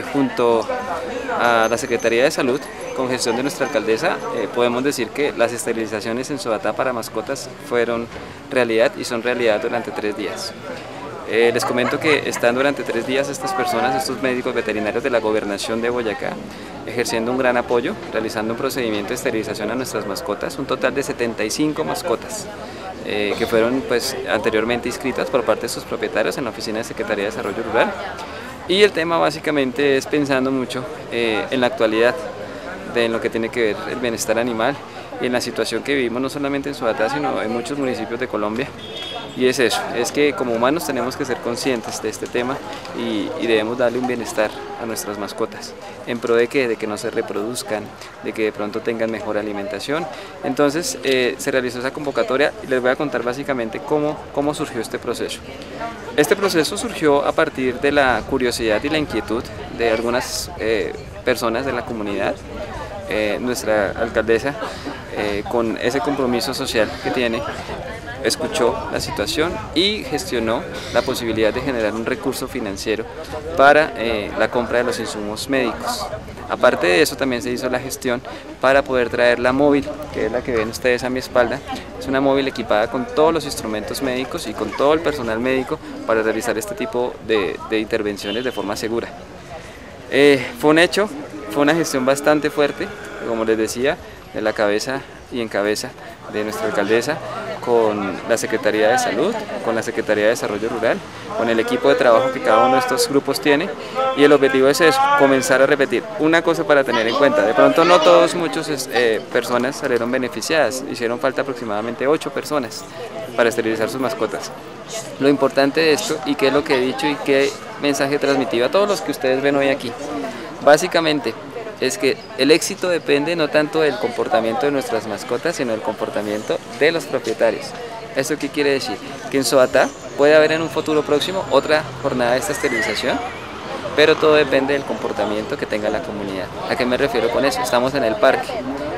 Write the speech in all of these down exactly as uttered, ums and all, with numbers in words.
junto a la Secretaría de Salud, con gestión de nuestra alcaldesa, eh, podemos decir que las esterilizaciones en Soatá para mascotas fueron realidad y son realidad durante tres días. Eh, les comento que están durante tres días estas personas, estos médicos veterinarios de la Gobernación de Boyacá, ejerciendo un gran apoyo, realizando un procedimiento de esterilización a nuestras mascotas, un total de setenta y cinco mascotas eh, que fueron pues, anteriormente inscritas por parte de sus propietarios en la Oficina de Secretaría de Desarrollo Rural. Y el tema básicamente es pensando mucho eh, en la actualidad, de en lo que tiene que ver el bienestar animal y en la situación que vivimos no solamente en Soatá, sino en muchos municipios de Colombia. Y es eso, es que como humanos tenemos que ser conscientes de este tema y, y debemos darle un bienestar a nuestras mascotas, en pro de que, de que no se reproduzcan, de que de pronto tengan mejor alimentación. Entonces eh, se realizó esa convocatoria y les voy a contar básicamente cómo, cómo surgió este proceso. Este proceso surgió a partir de la curiosidad y la inquietud de algunas eh, personas de la comunidad. Eh, nuestra alcaldesa, eh, con ese compromiso social que tiene, escuchó la situación y gestionó la posibilidad de generar un recurso financiero para eh, la compra de los insumos médicos. Aparte de eso, también se hizo la gestión para poder traer la móvil, que es la que ven ustedes a mi espalda. Es una móvil equipada con todos los instrumentos médicos y con todo el personal médico para realizar este tipo de, de intervenciones de forma segura. Eh, fue un hecho. Fue una gestión bastante fuerte, como les decía, de la cabeza y en cabeza de nuestra alcaldesa, con la Secretaría de Salud, con la Secretaría de Desarrollo Rural, con el equipo de trabajo que cada uno de estos grupos tiene, y el objetivo es eso, comenzar a repetir. Una cosa para tener en cuenta, de pronto no todos, muchas eh, personas salieron beneficiadas, hicieron falta aproximadamente ocho personas para esterilizar sus mascotas. Lo importante de esto, y qué es lo que he dicho y qué mensaje transmitido a todos los que ustedes ven hoy aquí, básicamente es que el éxito depende no tanto del comportamiento de nuestras mascotas, sino del comportamiento de los propietarios. ¿Esto qué quiere decir? Que en Soatá puede haber en un futuro próximo otra jornada de esta esterilización, pero todo depende del comportamiento que tenga la comunidad. ¿A qué me refiero con eso? Estamos en el parque.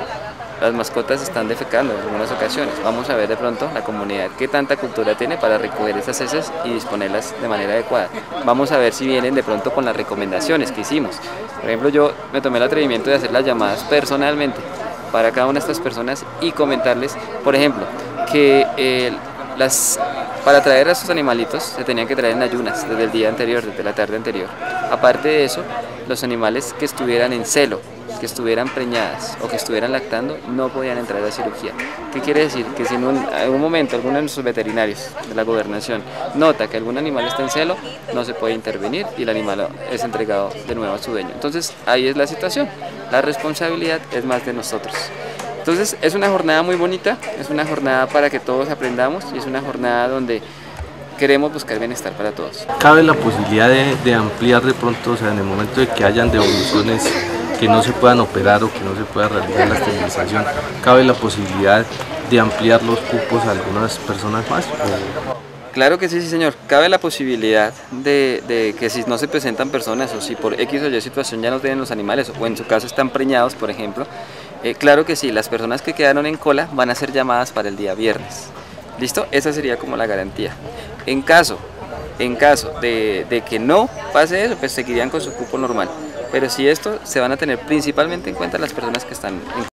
Las mascotas están defecando en algunas ocasiones. Vamos a ver de pronto la comunidad qué tanta cultura tiene para recoger esas heces y disponerlas de manera adecuada. Vamos a ver si vienen de pronto con las recomendaciones que hicimos. Por ejemplo, yo me tomé el atrevimiento de hacer las llamadas personalmente para cada una de estas personas y comentarles, por ejemplo, que eh, las, para traer a estos animalitos se tenían que traer en ayunas desde el día anterior, desde la tarde anterior. Aparte de eso, los animales que estuvieran en celo, que estuvieran preñadas o que estuvieran lactando no podían entrar a cirugía. ¿Qué quiere decir? Que si en un, en un momento alguno de nuestros veterinarios de la gobernación nota que algún animal está en celo, no se puede intervenir y el animal es entregado de nuevo a su dueño. Entonces ahí es la situación, la responsabilidad es más de nosotros. Entonces es una jornada muy bonita, es una jornada para que todos aprendamos y es una jornada donde queremos buscar bienestar para todos. ¿Cabe la posibilidad de, de ampliar de pronto, o sea, en el momento de que hayan devoluciones que no se puedan operar o que no se pueda realizar la esterilización, cabe la posibilidad de ampliar los cupos a algunas personas más? Claro que sí, sí señor. Cabe la posibilidad de, de que si no se presentan personas o si por X o Y situación ya no tienen los animales o en su caso están preñados, por ejemplo, eh, claro que sí, las personas que quedaron en cola van a ser llamadas para el día viernes. ¿Listo? Esa sería como la garantía. En caso, en caso de, de que no pase eso, pues seguirían con su cupo normal. Pero si esto se van a tener principalmente en cuenta las personas que están en